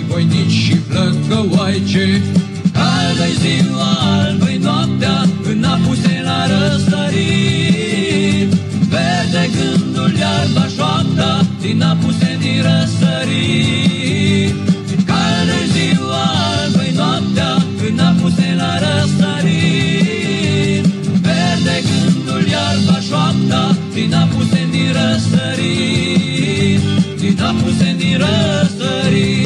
voinici și flăcăoaice. Albă-i ziua, albă-i noaptea, în apuse la răsărit. Verde gândul, iarba șoapta, din apuse din răsărit. Caldă-i ziua, albă-i noaptea, în apuse la răsărit. Verde gândul, iarba șoapta, din apuse din răsărit. Din apuse din răsărit.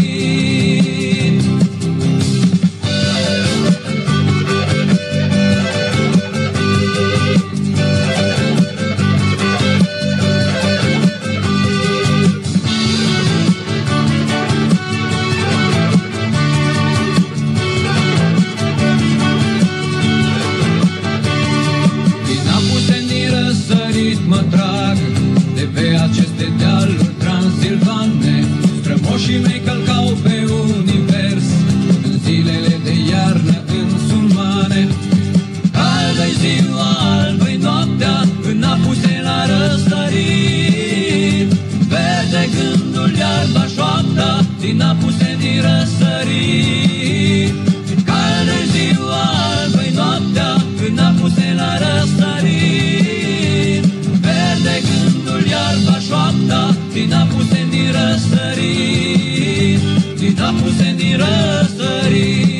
Mă trag de pe aceste dealuri transilvane. Strămoșii mei călcau pe univers în zilele de iarnă însumane. Albă-i ziua, albă-i noaptea, în apuse la răsărit. Verde gândul, iarba șoapta, din apuse din răsărit. Caldă-i ziua, albă-i noaptea, în apuse la răsărit. Verde gândul, iarba șoapta, din apuse din răsărit. Din apuse din răsărit.